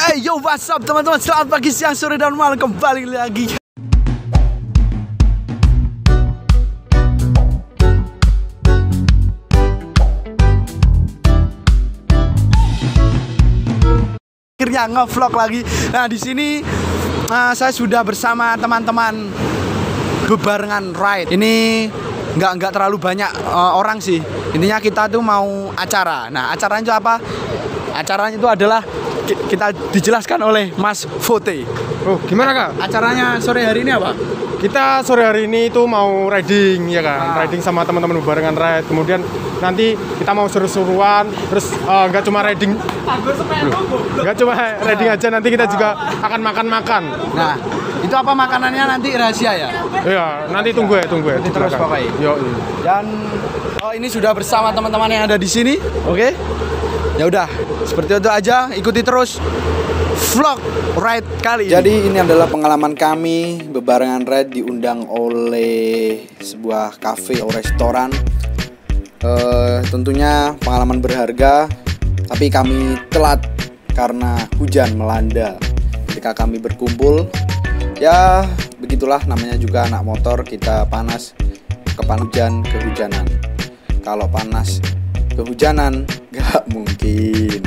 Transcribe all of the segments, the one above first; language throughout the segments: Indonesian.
Hey yo, what's up teman-teman, selamat pagi, siang, sore, dan malam. Kembali lagi akhirnya ngevlog lagi. Nah, di sini saya sudah bersama teman-teman bebarengan ride. Ini nggak terlalu banyak orang sih. Intinya kita tuh mau acara. Nah, acaranya itu apa? Acaranya itu adalah kita dijelaskan oleh Mas Vote. Oh, gimana Kak? Acaranya sore hari ini apa? Kita sore hari ini itu mau riding ya kan, riding sama teman-teman bebarengan ride. Kemudian nanti kita mau seru-seruan, terus nggak cuma riding, aja, nanti kita juga akan makan-makan. Nah, itu apa makanannya nanti rahasia ya? Iya, nanti tunggu ya. Nanti terus Bapak. Yo. Dan ini sudah bersama teman-teman yang ada di sini, oke? Ya udah, seperti itu aja. Ikuti terus vlog ride kali ini. Jadi ini adalah pengalaman kami bebarengan ride diundang oleh sebuah cafe atau restoran. Tentunya pengalaman berharga, tapi kami telat karena hujan melanda ketika kami berkumpul. Ya begitulah namanya juga anak motor, kita panas hujan kehujanan. Kalau panas kehujanan gak mungkin.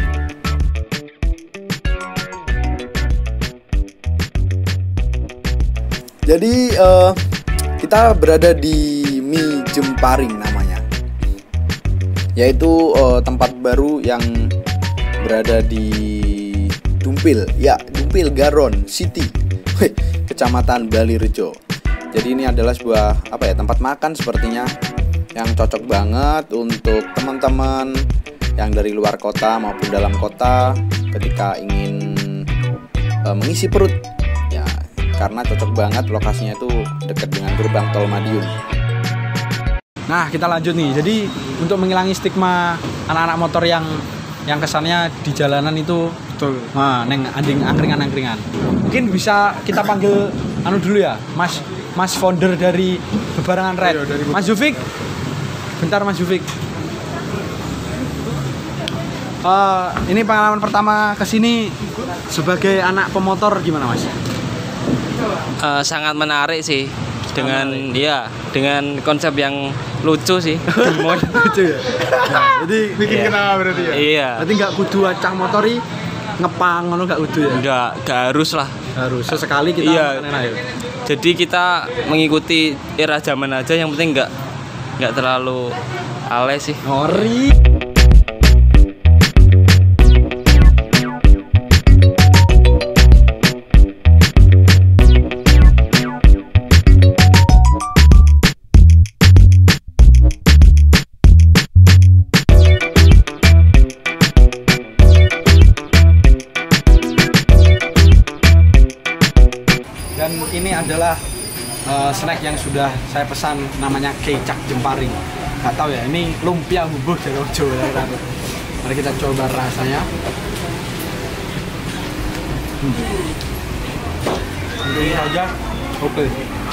Jadi kita berada di Mie Jemparing namanya, yaitu tempat baru yang berada di Dumpil Garon City, Kecamatan Balirejo. Jadi ini adalah sebuah tempat makan sepertinya yang cocok banget untuk teman-teman yang dari luar kota maupun dalam kota ketika ingin mengisi perut ya, karena cocok banget lokasinya itu dekat dengan gerbang tol Madiun. Nah, kita lanjut nih. Jadi untuk menghilangi stigma anak-anak motor yang kesannya di jalanan itu betul. Nah, neng angkringan. Mungkin bisa kita panggil dulu ya, Mas founder dari Bebarengan Ride. Mas Zufik. Bentar Mas Zufik. Ini pengalaman pertama kesini sebagai anak pemotor gimana Mas? Sangat menarik sih dengan konsep yang lucu sih. Lucu ya. Nah, jadi Bikin kenal berarti ya. Iya. Berarti nggak kudu acang motori ngepang ngono, nggak kudu ya? Nggak harus lah. Harus sesekali kita. Iya. Ayo. Jadi kita mengikuti era zaman aja, yang penting nggak terlalu alay sih. Ngori. Dan ini adalah snack yang sudah saya pesan, namanya kecak Jemparing. Nggak tahu ya, ini lumpia bubuk dari Jawa. Mari kita coba rasanya. Ini aja, oke.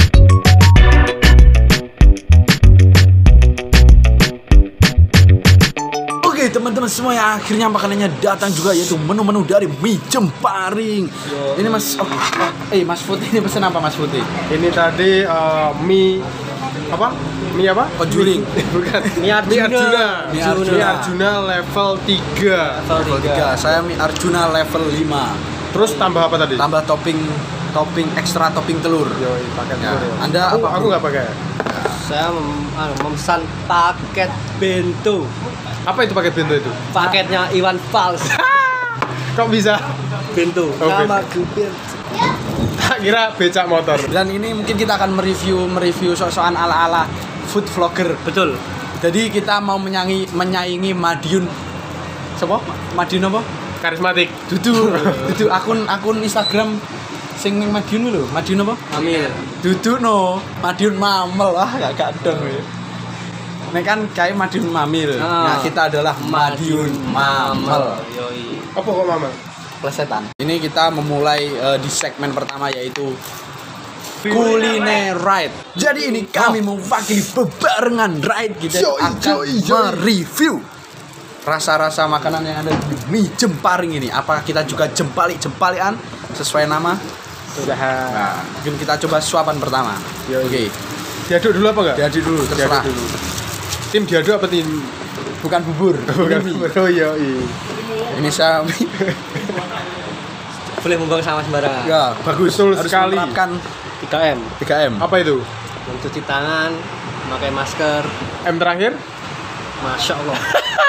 Oke teman-teman semua, ya akhirnya makanannya datang juga, yaitu menu-menu dari Mie Jemparing. Ini Mas Mas Putih ini pesan apa Mas Putih? Ini tadi mie apa? Mie apa? Konjuling. Bukan. Mie Arjuna level 3. Level 3. Saya Mie Arjuna level 5. Terus tambah apa tadi? Tambah topping ekstra topping telur. Yoi, pakai Ya. telur ya. Anda Aku nggak pakai. Saya memesan paket bento. Apa itu paket bento itu? Paketnya Iwan Fals. Kok bisa? Bento. Oke. Nama jubir. Tak kira becak motor. Dan ini mungkin kita akan mereview sok-sokan ala-ala food vlogger. Betul. Jadi kita mau menyaingi Madiun. Siapa? Madiun apa? Karismatik. Dudu akun Instagram sing ning Madiun lho. Madiun apa? Amir. Dudu no. Madiun Mamel. Gak kadang ya. Ini kan kayak Madiun Mamil. Nah, kita adalah Madiun Mamel. Yoi. Apa kok mama? Plesetan. Ini kita memulai di segmen pertama, yaitu kuliner ride. Jadi ini kami mewakili Bebarengan Ride, kita akan mereview rasa-rasa makanan yang ada di mie jemparing ini. Apa kita juga jempalian sesuai nama? Sudah. Nah, mungkin kita coba suapan pertama. Oke. Diaduk dulu apa enggak? Diaduk dulu, terserah. Diaduk dulu. Tim diaduk apa tim? Bukan bubur. Bukan mie. bubur. Oh iya. Ini saya mie. Boleh membuang sama sembarangan. Ya, bagus. Betul Harus sekali. menerapkan 3M. 3M. Apa itu? Mencuci tangan, memakai masker. M terakhir? Masya Allah.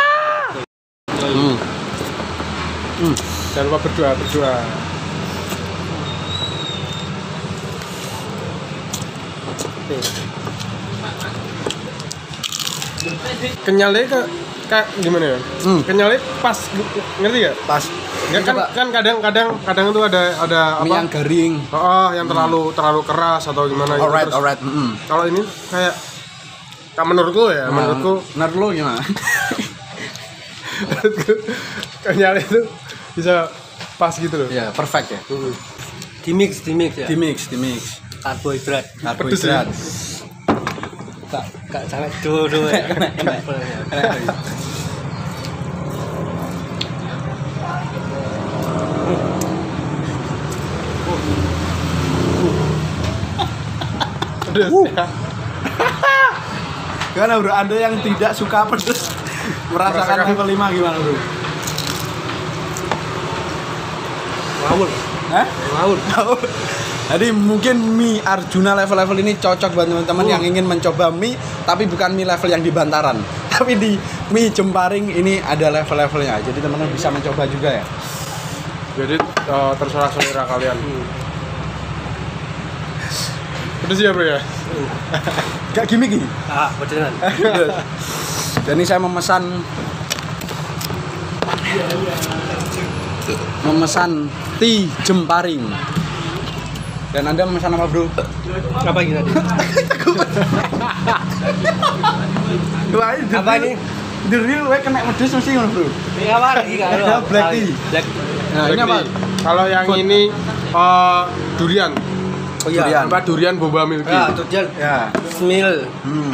Jangan lupa berdoa. Kenyalnya kayak gimana ya? Kenyalnya pas, ngerti gak? Pas. Ya kan kadang tuh ada apa? Mie yang garing. Yang terlalu keras atau gimana gitu. Alright. Terus, kalau ini kayak menurutku ya, menurutku menurut lo gimana? kenyal itu bisa pas gitu loh. Ya, perfect ya. Dimix ya. Dimix. Karbohidrat. Karbohidrat. Gak sampai dulu ya. Gimana bro, Anda yang tidak suka pedas merasakan level 5 gimana bro? Ngawur. Hah? Ngawur. Jadi mungkin mie Arjuna level-level ini cocok buat teman-teman yang ingin mencoba mie, tapi bukan mie level yang di Bantaran, tapi di mie Jemparing ini ada level-levelnya. Jadi teman-teman bisa mencoba juga ya. Jadi terserah selera kalian. Pedes ya bro ya? Gak gimmick ini. Beneran. Dan ini saya memesan tea Jemparing. Dan Anda memesan apa bro? Apa ini tadi? Apa ini? The real way kena pedes mesti ngono bro. Ini apa lagi kan? Black tea. Nah ini apa? Kalau yang ini durian. Oh iya. Durian boba milky. Ya, durian. Ya. Smil.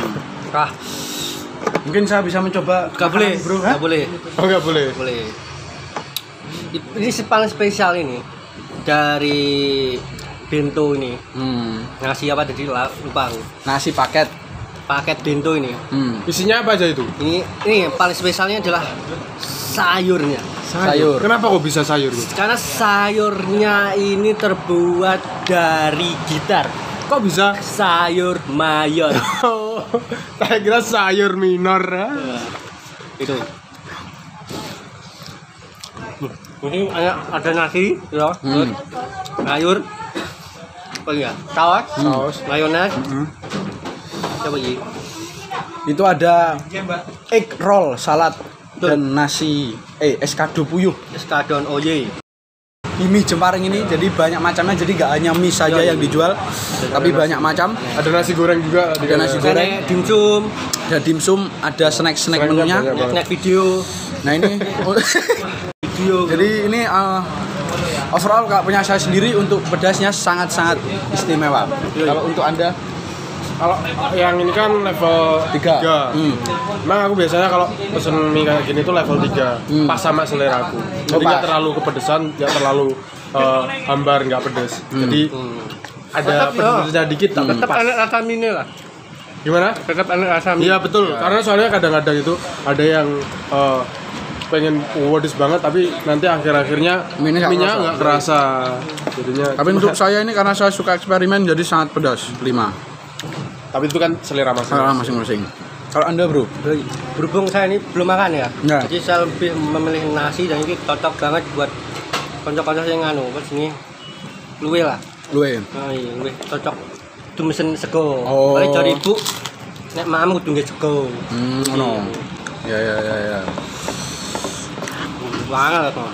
Mungkin saya bisa mencoba. Gak boleh, bro. Gak boleh. Oh nggak boleh. Boleh. Ini paling spesial ini dari bento ini. Ngasih apa tadi? Lupa aku. Nasi paket. Paket bento ini. Isinya apa aja itu? Ini yang paling spesialnya adalah sayurnya. Sayur. Kenapa kok bisa sayur? Karena sayurnya ini terbuat dari gitar. Kok bisa? Sayur mayor. Saya kira sayur minor. Itu. Ini ada nasi, ya. Sayur. Apa ya? Saus. Mayones. Coba lagi. Itu ada egg roll, salad dan nasi eskado puyuh. Eskadon oye. Mie Jemparing ini jadi banyak macamnya, jadi nggak hanya mie saja yang dijual, tapi banyak macam. Ada nasi goreng juga. Ada nasi goreng, dimsum, ada dimsum, ada snack menunya. snack video. Nah ini Video. jadi ini overall kalau punya saya sendiri untuk pedasnya sangat-sangat istimewa. Kalau untuk Anda? Kalau yang ini kan level 3. Memang aku biasanya kalau pesen mie kayak gini tuh level 3. Pas sama selera aku. Jadi nggak terlalu kepedesan, nggak terlalu hambar, nggak pedes. Jadi ada pedesnya dikit tapi Tetap pas. enak rasa mie lah. Gimana? Tetap enak rasa mie. Iya betul. Karena soalnya kadang-kadang itu ada yang pengen pedes banget tapi nanti akhir-akhirnya Mie-nya nggak kerasa. Jadinya. Tapi untuk saya ini karena saya suka eksperimen jadi sangat pedas 5. Tapi itu kan selera masing-masing. Kalau Anda bro? Berhubung saya ini belum makan ya. Ya. Jadi saya lebih memilih nasi dan ini cocok banget buat konco-konco yang pas ini luwe lah. Luwe. Oh iya, luwe cocok. Itu mesin sego. Oh. Paling cari ibu nek mam kudu nggih sego. No. Ya. Banget kok.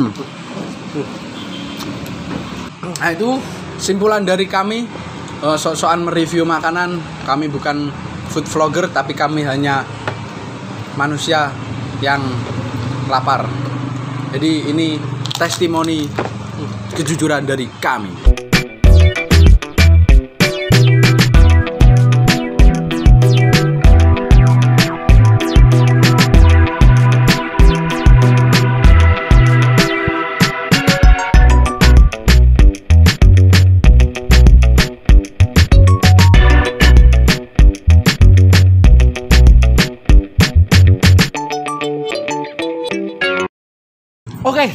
Nah itu simpulan dari kami sok-sokan mereview makanan. Kami bukan food vlogger tapi kami hanya manusia yang lapar. Jadi ini testimoni kejujuran dari kami.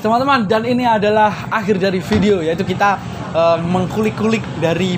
teman-teman, dan ini adalah akhir dari video, yaitu kita mengkulik-kulik dari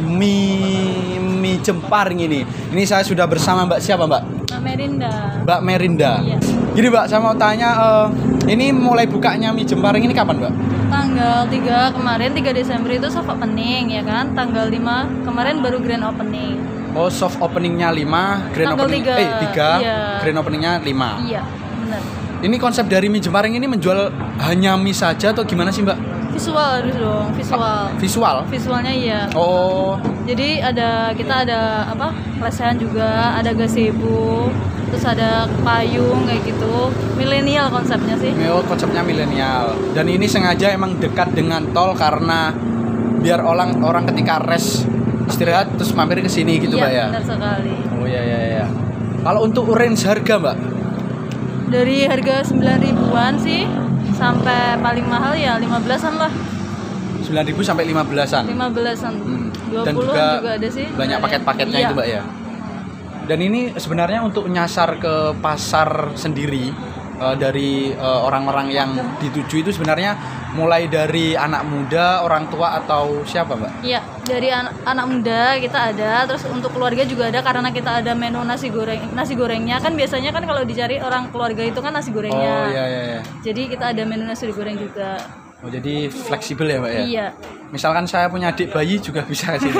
mie Jemparing ini. Ini saya sudah bersama Mbak siapa, Mbak? Mbak Merinda. Mbak Merinda. Iya. Gini Mbak, saya mau tanya, ini mulai bukanya mie Jemparing ini kapan, Mbak? Tanggal 3 kemarin, 3 Desember itu soft opening ya kan. Tanggal 5 kemarin baru grand opening. Oh, soft openingnya 5, grand Tanggal opening 3. 3, Iya. grand openingnya 5. Iya, benar. Ini konsep dari mie Jemparing ini menjual hanya mie saja atau gimana sih, Mbak? Visual harus dong, visual. Visual? Visualnya iya. Oh, Jadi kita ada apa? Lesehan juga, ada gazebo, terus ada payung kayak gitu. Milenial konsepnya sih. konsepnya milenial. Dan ini sengaja emang dekat dengan tol karena biar orang ketika rest istirahat terus mampir ke sini gitu, Iya, Mbak ya. benar sekali. Oh iya. Kalau untuk range harga, Mbak? Dari harga 9.000-an sih sampai paling mahal ya 15-an lah. 9.000 sampai 15-an. 15-an. 20 Dan juga ada sih. banyak paket-paketnya Iya. itu, Mbak ya. Dan ini sebenarnya untuk nyasar ke pasar sendiri dari orang-orang yang dituju itu sebenarnya mulai dari anak muda, orang tua atau siapa, Mbak? Iya, dari anak muda kita ada, terus untuk keluarga juga ada karena kita ada menu nasi goreng. Nasi gorengnya kan biasanya kan kalau dicari orang keluarga itu kan nasi gorengnya. Oh iya. Jadi kita ada menu nasi goreng juga. Oh, jadi fleksibel ya, Mbak ya? Iya. Misalkan saya punya adik bayi juga bisa ke sini.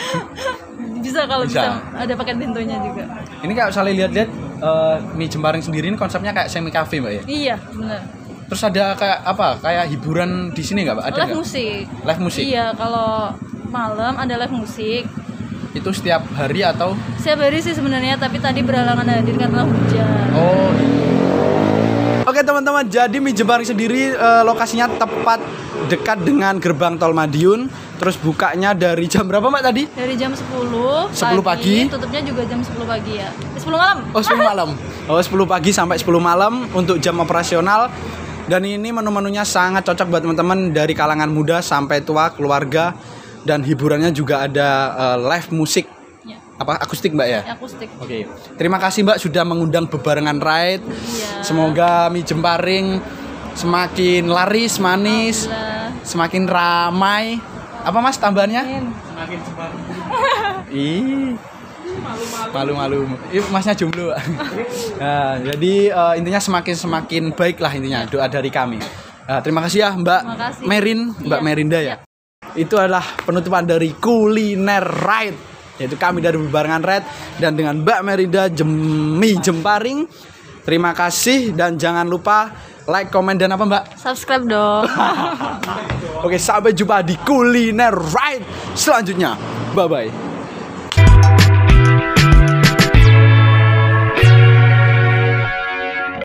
Bisa kalau Bisa. bisa ada paket bentonya juga. Ini kayak misalnya lihat-lihat mie Jemparing sendiri ini konsepnya kayak semi cafe, Mbak ya? Iya, benar. Terus ada kayak apa? Kayak hiburan di sini nggak, Mbak? Ada Live nggak? musik. Live musik? Iya, kalau malam ada live musik. Itu setiap hari atau? Setiap hari sih sebenarnya, tapi tadi berhalangan hadir karena hujan. Oh. Oke teman-teman, jadi mie Jemparing sendiri lokasinya tepat dekat dengan gerbang tol Madiun. Terus bukanya dari jam berapa, Mbak tadi? Dari jam 10 pagi. Tutupnya juga jam 10 pagi ya. 10 malam. Oh, 10 malam. Oh, 10 pagi sampai 10 malam untuk jam operasional. Dan ini menu-menunya sangat cocok buat teman-teman dari kalangan muda sampai tua, keluarga. Dan hiburannya juga ada live musik. Ya, Apa akustik, Mbak ya? akustik. Oke. Terima kasih, Mbak, sudah mengundang Bebarengan Ride. Iya. Semoga mie Jemparing semakin laris, manis, Alhamdulillah. semakin ramai. Apa, Mas, tambahannya? Ih. Malu-malu. Ih, Masnya jomblo, Pak. Nah, jadi intinya semakin baik lah intinya doa dari kami. Terima kasih ya, Mbak Terima kasih. Mbak Iya. Merinda ya. Itu adalah penutupan dari Kuliner Ride, yaitu kami dari Bebarengan Ride dan dengan Mbak Merinda mie Jemparing. Terima kasih dan jangan lupa like, komen dan apa, Mbak? Subscribe dong. Oke, sampai jumpa di Kuliner Ride selanjutnya. Bye bye.